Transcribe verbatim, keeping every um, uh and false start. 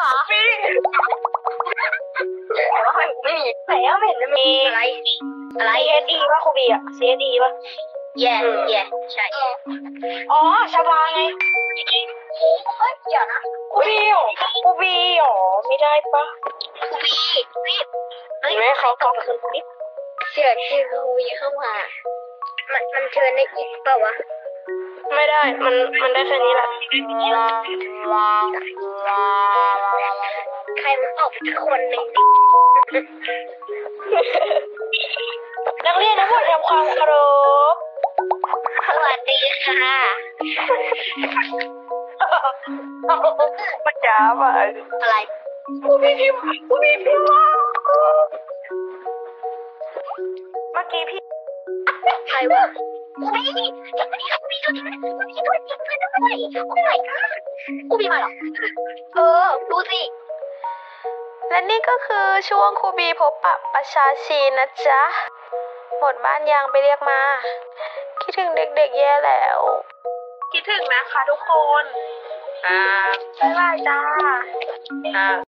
เหรอมีแต่ว่ามันไม่มีไหนอะไม่เห็นจะมีอะไรอะไรซี เอส อี ป่ะครูบีอะ ซี เอส อี ป่ะแย่แย่ใช่อ๋อชบาไงเฮ้ยเดี๋ยวนะครูบีหรอครูบีหรอไม่ได้ปะครูบีรีบเห็นไหมเขาเขาคืนคลิปเชื่อชื่อครูบีเข้ามามันมันเชิญได้อีกเปล่าวะไม่ได้มันมันได้แค่นี้แหละใครมันออกไปสักคนหนึ่งดินักเรียนทั้งหมดทำความเคารพสวัสดีค่ะปัญญาไปอะไรกูมีพิมพ์กูมีพิมพ์ว่าเมื่อกี้พี่ใครวะกูบียังไม่ได้กูบีตัวจริงกูบีตัวจริงเลยด้วยโอ้ my god กูบีมาเหรอเออดูสิและนี่ก็คือช่วงครูบีพบปะประชาชีนะจ๊ะหมดบ้านยังไปเรียกมาคิดถึงเด็กๆแย่แล้วคิดถึงนะคะทุกคนอ่าบ๊ายบายจ้าอ่า